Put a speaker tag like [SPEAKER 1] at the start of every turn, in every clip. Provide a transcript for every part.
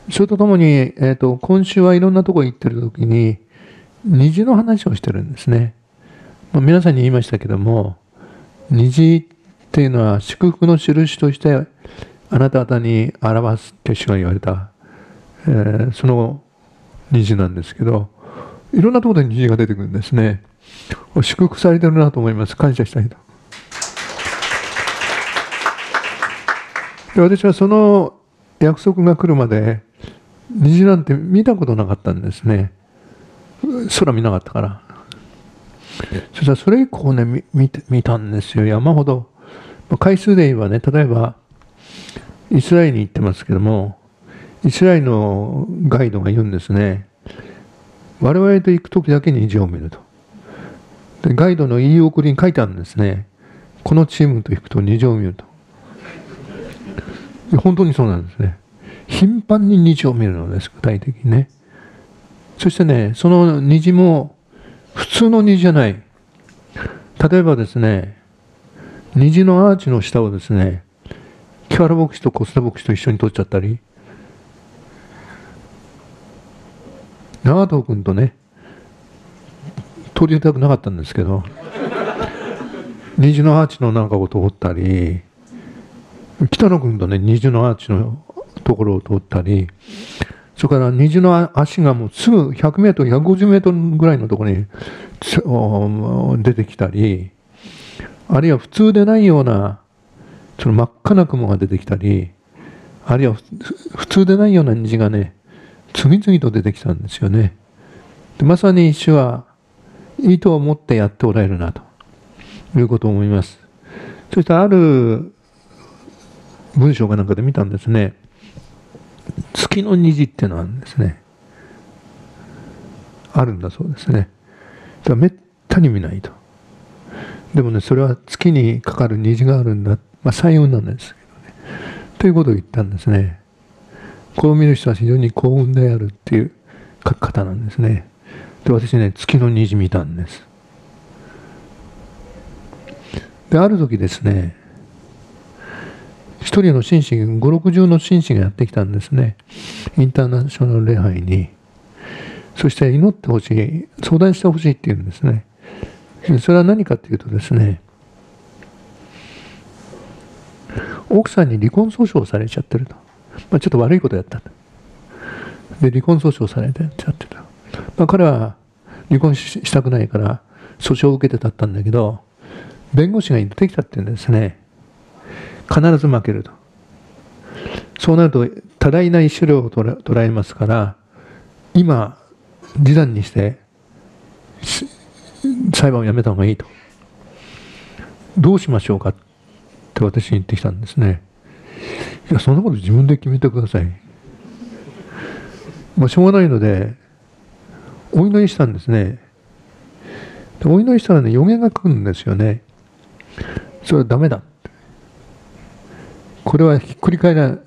[SPEAKER 1] それとともに、今週はいろんなところ行ってる時に、虹の話をしてるんですね。皆さんに言いましたけども、虹っていうのは祝福の印としてあなた方に表すって主が言われた、その虹なんですけど、いろんなところで虹が出てくるんですね。祝福されてるなと思います。感謝したいと。で、私はその約束が来るまで虹なんて見たことなかったんですね。空見なかったから。そしたらそれ以降ね、見たんですよ。山ほど。回数で言えばね、例えば、イスラエルに行ってますけども、イスラエルのガイドが言うんですね。我々と行くときだけ虹を見ると。で、ガイドの言い送りに書いてあるんですね。このチームと行くと虹を見ると。本当にそうなんですね。頻繁に虹を見るのです、具体的にね。そしてね、その虹も普通の虹じゃない。例えばですね、虹のアーチの下をですね、木原牧師と小須田牧師と一緒に撮っちゃったり、長藤君とね、撮りたくなかったんですけど、虹のアーチの中を通ったり、北野君とね、虹のアーチのところを通ったり、それから虹の足がもうすぐ100メートル、150メートルぐらいのところに出てきたり、あるいは普通でないような、その真っ赤な雲が出てきたり、あるいは普通でないような虹がね、次々と出てきたんですよね。でまさに主は意図を持ってやっておられるなということを思います。そしてある文章かなんかで見たんですね。月の虹っていうのがあるんですね。あるんだそうですね。だからめったに見ないと。でもね、それは月にかかる虹があるんだ。彩雲なんですけどね。ということを言ったんですね。こう見る人は非常に幸運であるっていう書き方なんですね。で、私ね、月の虹見たんです。で、ある時ですね、一人の紳士、5、60の紳士がやってきたんですね。インターナショナル礼拝に。そして祈ってほしい、相談してほしいって言うんですね。それは何かっていうとですね、奥さんに離婚訴訟されちゃってると。ちょっと悪いことやったと。で、離婚訴訟されちゃってた。彼は離婚したくないから訴訟を受けてたったんだけど、弁護士が言ってきたって言うんですね。必ず負けると。そうなると多大な慰謝料を捉えますから、今示談にして裁判をやめた方がいいと。どうしましょうかって私に言ってきたんですね。いや、そんなこと自分で決めてください。しょうがないのでお祈りしたんですね。でお祈りしたらね、予言が来るんですよね。それはダメだ。これはひっくり返る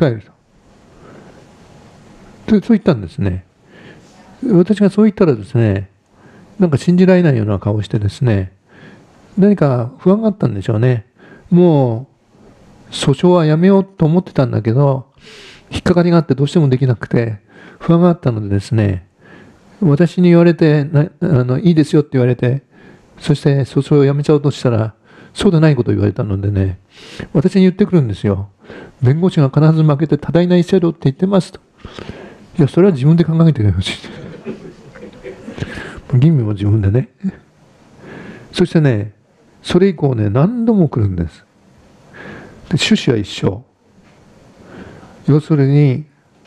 [SPEAKER 1] と。そう言ったんですね。私がそう言ったらですね、なんか信じられないような顔をしてですね、何か不安があったんでしょうね。もう、訴訟はやめようと思ってたんだけど、引っかかりがあってどうしてもできなくて、不安があったのでですね、私に言われて、いいですよって言われて、そして訴訟をやめちゃおうとしたら、そうでないことを言われたのでね、私に言ってくるんですよ。弁護士が必ず負けて多大な慰謝料って言ってますと。いや、それは自分で考えてほしい。吟味も自分でね。そしてね、それ以降ね、何度も来るんです。で、趣旨は一緒。要するに、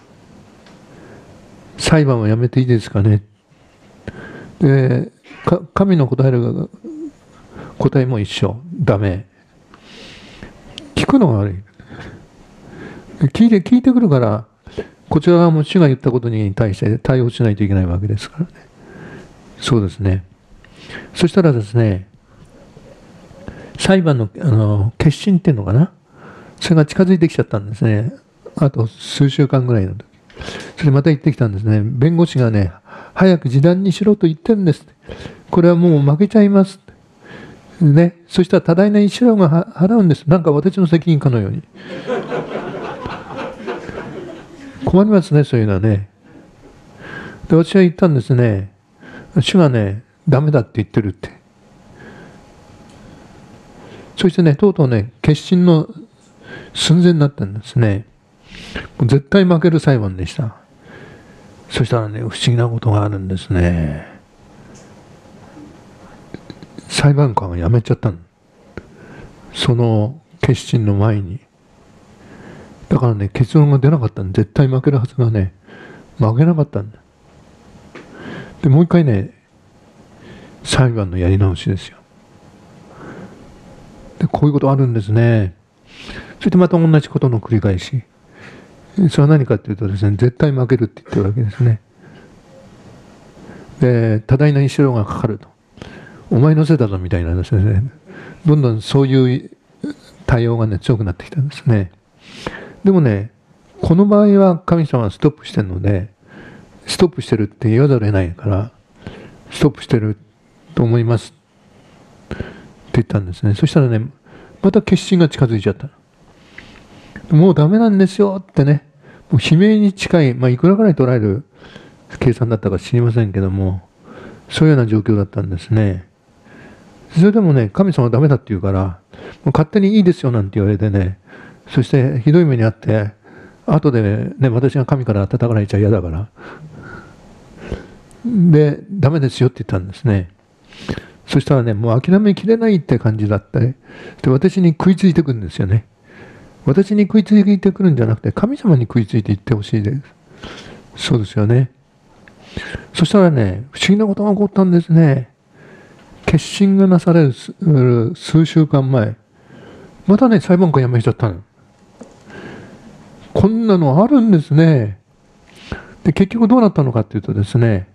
[SPEAKER 1] 裁判はやめていいですかね。で、神の答えも一緒。ダメ。聞くのが悪い。聞いてくるから、こちら側も主が言ったことに対して対応しないといけないわけですからね。そうですね。そしたらですね、裁判の決審っていうのかな、それが近づいてきちゃったんですね。あと数週間ぐらいの時。それまた言ってきたんですね。弁護士がね、早く示談にしろと言ってるんです。これはもう負けちゃいます。ね。そしたら多大な慰謝料が払うんです。なんか私の責任かのように。 困りますね、そういうのはね。で、私は言ったんですね。主がね、ダメだって言ってるって。そしてね、とうとうね、決心の寸前になったんですね。もう絶対負ける裁判でした。そしたらね、不思議なことがあるんですね。裁判官が辞めちゃったの。その決心の前に。だからね、結論が出なかったんで、絶対負けるはずがね、負けなかったんだ。で、もう一回ね、裁判のやり直しですよ。で、こういうことあるんですね。そしてまた同じことの繰り返し。それは何かっていうとですね、絶対負けるって言ってるわけですね。で、多大な石炉がかかると。お前のせいだぞみたいなですね、どんどんそういう対応がね、強くなってきたんですね。でもね、この場合は神様はストップしてるので、ストップしてるって言わざるを得ないから、ストップしてると思いますって言ったんですね。そしたらね、また決心が近づいちゃった。もうダメなんですよってね、もう悲鳴に近い、いくらぐらい捉える計算だったか知りませんけども、そういうような状況だったんですね。それでもね、神様はダメだって言うから、もう勝手にいいですよなんて言われてね、そしてひどい目にあって、後でね、私が神から叩かれちゃ嫌だから。で、ダメですよって言ったんですね。そしたらね、もう諦めきれないって感じだったり、で、私に食いついてくるんですよね。私に食いついてくるんじゃなくて、神様に食いついていってほしいです。そうですよね。そしたらね、不思議なことが起こったんですね。決心がなされる数週間前、またね、裁判官辞めちゃったの。こんなのあるんですね。で、結局どうなったのかっていうとですね、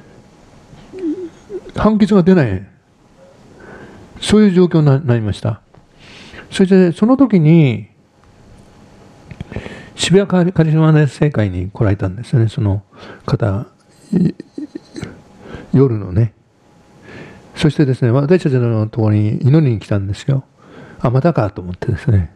[SPEAKER 1] 判決が出ない。そういう状況になりました。そしてその時に、渋谷カリスマ熱聖会に来られたんですね、その方、夜のね。そしてですね、私たちのところに祈りに来たんですよ。あ、またかと思ってですね。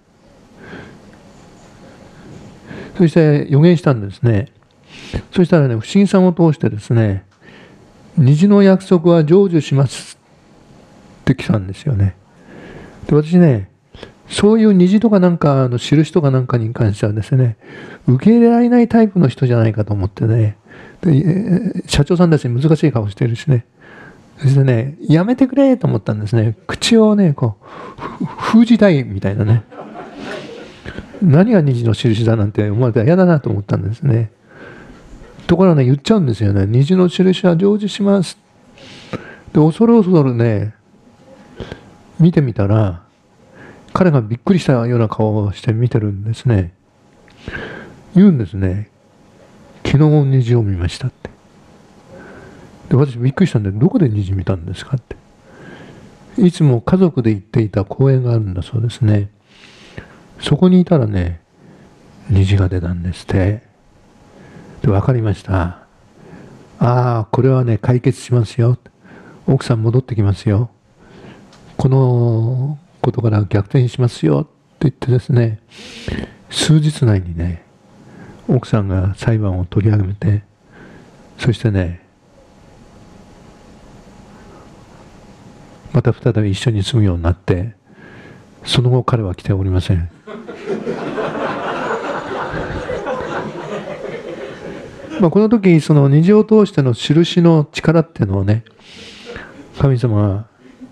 [SPEAKER 1] そして予言したんですね。そしたらね、不思議さんを通してですね、虹の約束は成就しますって来たんですよね。で、私ね、そういう虹とかなんかの印とかなんかに関してはですね、受け入れられないタイプの人じゃないかと思ってね、で社長さんたちに難しい顔してるしね、そしてね、やめてくれと思ったんですね。口をね、こう、封じたいみたいなね。何が虹の印だなんて思われたら嫌だなと思ったんですね。ところがね、言っちゃうんですよね。虹の印は成就します。で、恐る恐るね、見てみたら、彼がびっくりしたような顔をして見てるんですね。言うんですね。昨日虹を見ましたって。で、私びっくりしたんで、どこで虹見たんですかって。いつも家族で行っていた公園があるんだそうですね。そこにいたらね、虹が出たんですって。で、分かりました。ああ、これはね、解決しますよ。奥さん戻ってきますよ。このことから逆転しますよって言ってですね、数日内にね、奥さんが裁判を取り上げて、そしてね、また再び一緒に住むようになって、その後彼は来ておりません。この時、その虹を通しての印の力っていうのをね、神様は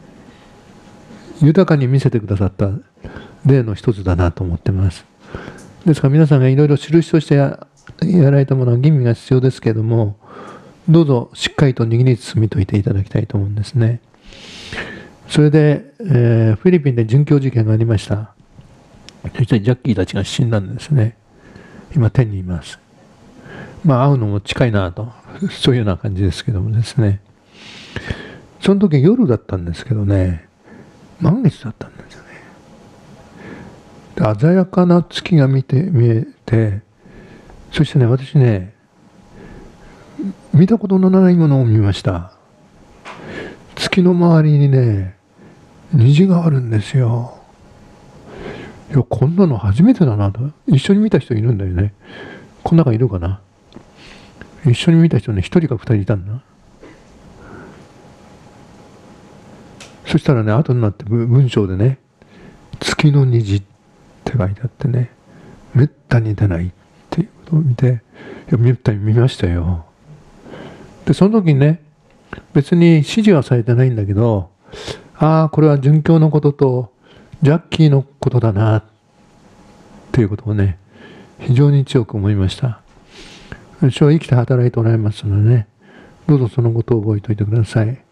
[SPEAKER 1] 豊かに見せてくださった例の一つだなと思ってます。ですから皆さんがいろいろ印としてやられたものは吟味が必要ですけれども、どうぞしっかりと握りつみといていただきたいと思うんですね。それで、フィリピンで殉教事件がありました。そしてジャッキーたちが死んだんですね。今天にいます。会うのも近いなと、そういうような感じですけどもですね。その時夜だったんですけどね、満月だったんですよね。鮮やかな月が見えて、そしてね、私ね、見たことのないものを見ました。月の周りにね、虹があるんですよ。いや、こんなの初めてだなと。一緒に見た人いるんだよね。 この中いるかな。一緒に見た人ね、1人か2人いたんだ。そしたらね、後になって文章でね、月の虹って書いてあってね、めったに出ないっていうことを見て、いや、めったに見ましたよ。で、その時にね、別に指示はされてないんだけど、ああ、これは殉教のことと、ジャッキーのことだな、っていうことをね、非常に強く思いました。私は生きて働いておられますのでね、どうぞそのことを覚えておいてください。